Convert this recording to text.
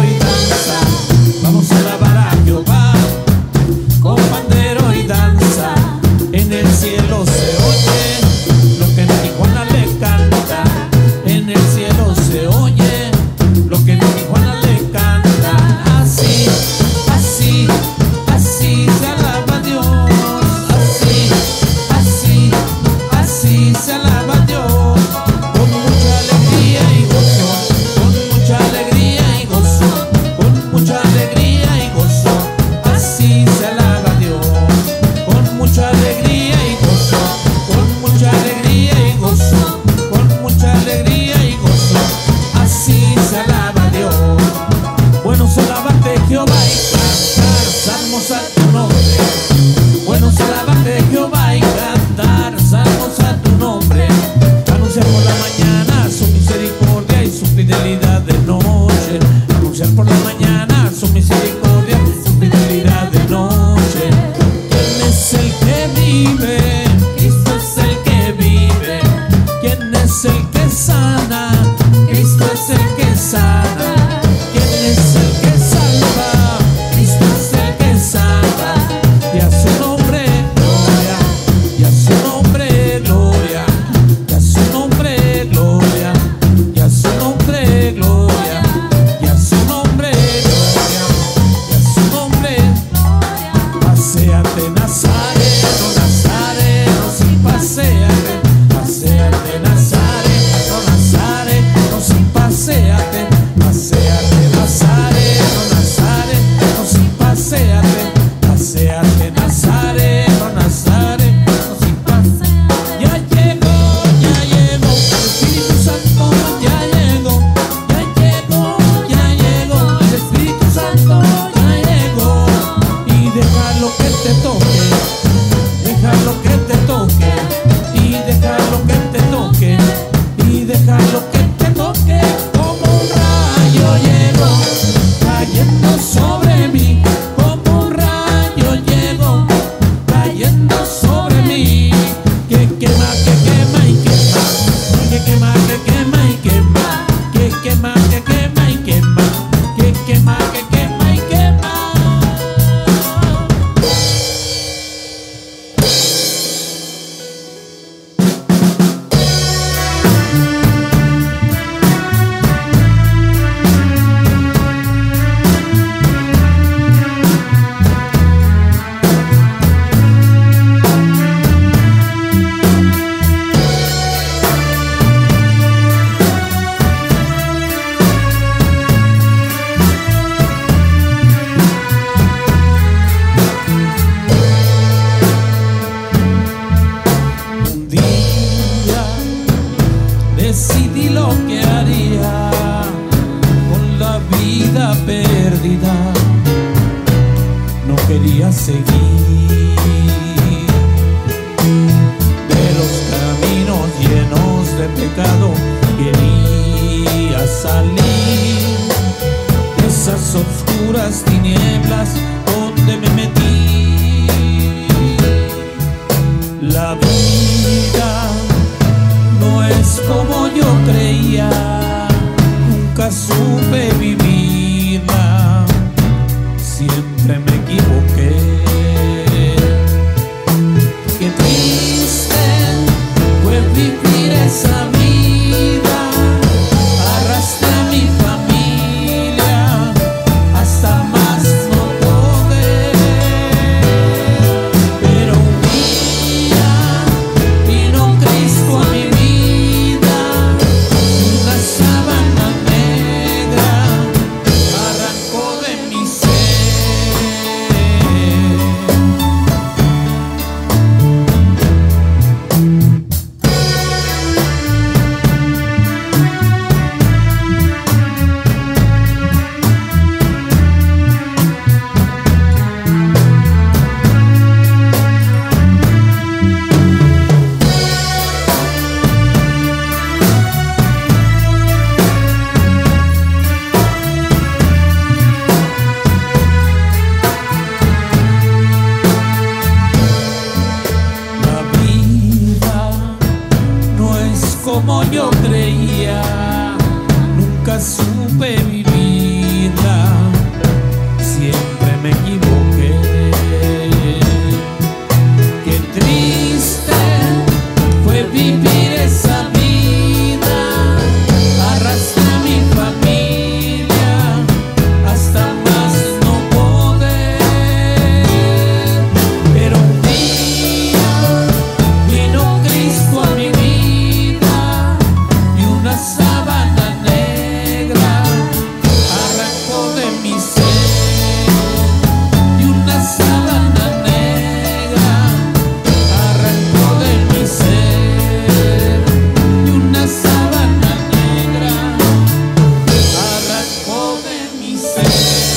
y danza. Vamos a alabar a Jehová con pandero y danza. En el cielo se oye lo que en Tijuana le canta. En el cielo se oye lo que en Tijuana le canta. Así, así, así se alaba a Dios. Así, así, así se alaba a Dios. Con mucha alegría y gozo, con mucha alegría y gozo, con mucha alegría y gozo. Así se alaba a Dios. Con mucha alegría y gozo, con mucha alegría y gozo, con mucha alegría y gozo. Así se alaba a Dios. Buenos alabarte Jehová y cantar salmos a tu nombre. Buenos alabarte Jehová y cantar salmos a tu nombre. Anunciar por la mañana su misericordia y su fidelidad de noche. Anunciar por la mañana su misericordia y su fidelidad de noche. ¿Quién es el que vive? Cristo es el que vive. ¿Quién es el que sana? Cristo es el que sana. ¿Quién es el que salva? Cristo es el que salva. Y a su nombre gloria, y a su nombre gloria, y a su nombre gloria, y a su nombre gloria, y a su nombre gloria, y a su nombre. Paséate Nazareno, Nazareno, sí, paséate, paséate Nazareno, Nazareno, sí, paséate, paséate Nazareno, Nazareno, sí, paséate, paséate Nazareno, Nazareno, sí, paséate. Ya llegó, el Espíritu Santo, ya llegó, el Espíritu Santo, ya llegó. Y déjalo que te toque, déjalo que te toque, y déjalo que te toque, y déjalo que te toque. Como un rayo llegó cayendo sobre mí, como un rayo llegó cayendo sobre mí. Que quema y quema, que quema y quema, que quema y quema, que quema y quema. Un día decidí lo que haría con la vida perdida. No quería seguir de los caminos llenos de pecado. Quería salir de esas oscuras tinieblas donde me metí. La vida no es como yo creía, nunca supe vivirla, siempre me equivoqué. Qué triste fue vivir esa vida, arrastré a mi familia hasta más no poder. Pero un día vino Cristo a mi vida, una sábana negra arrancó de mi ser. como yo creía, nunca supe vivirla, Thank you.